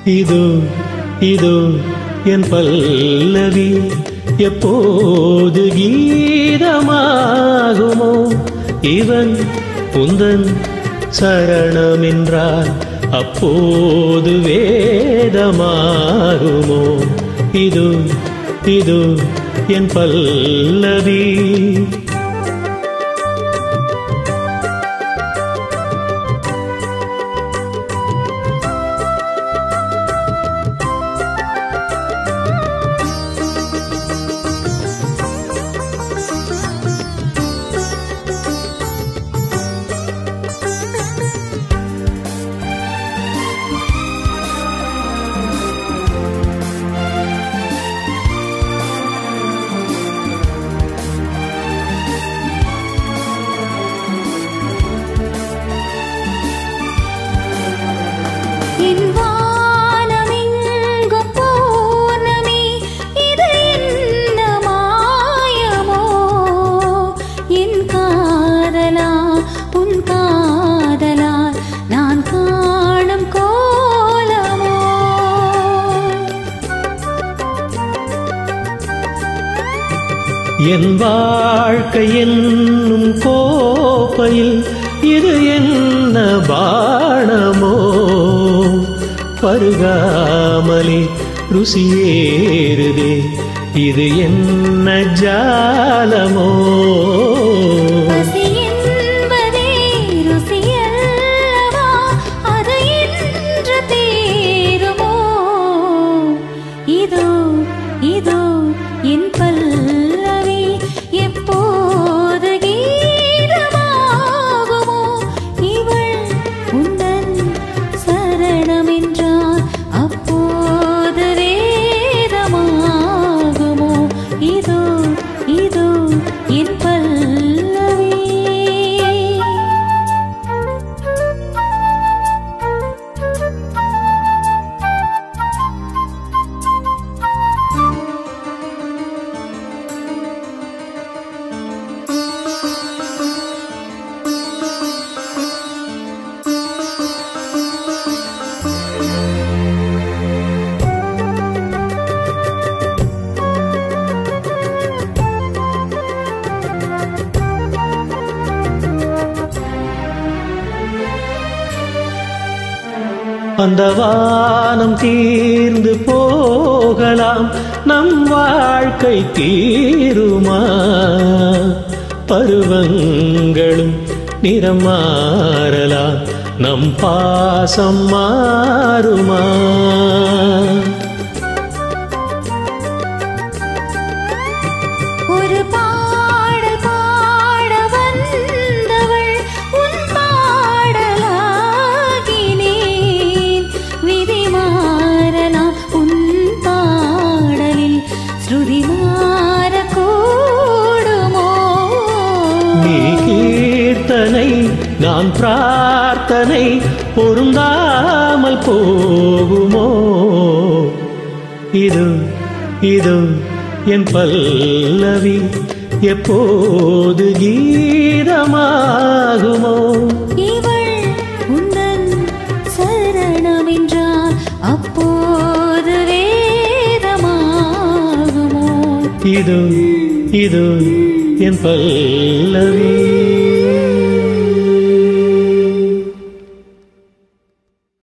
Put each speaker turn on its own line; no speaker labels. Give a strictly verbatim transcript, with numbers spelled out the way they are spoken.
இதோ இதோ என் பல்லவி எப்போது கீதமாகுமோ இவன் உந்தன் சரணமென்றால் அப்போது வேதமாகுமோ இதோ இதோ என் பல்லவி என் வாழ்க்கை என்னும் கோப்பையில் இது என்ன பானமோ பருகாமலே ருசியேறுதே இது என்ன ஜாலமோ
இதோ இதோ என் பல்லவி எப்போது கீதமாகுமோ இவள் உந்தன் சரணமென்றால் அப்போது வேதமாகுமோ இதோ இதோ என் பல்லவி
அந்த வானம் தீர்ந்து போகலாம் நம் வாழ்க்கை தீருமா பருவங்களும் நிறம் மாறலாம் நம் பாசம் மாறுமா
ஒரு பாடல் பாட வந்தவள் உன் பாடலாகினேன் விதி மாறலாம் உன் பாடலில் ஸ்ருதி மாறக்கூடுமோ
நீ கீர்த்தனை நான் பிரார்த்தனை பொருந்தாமல் போகுமோ இது இது என் பல்லவி எப்போது கீதமாகுமோ
இவள் உந்தன் சரணமென்றால் அப்போது வேதமாகுமோ
இது இது என் பல்லவி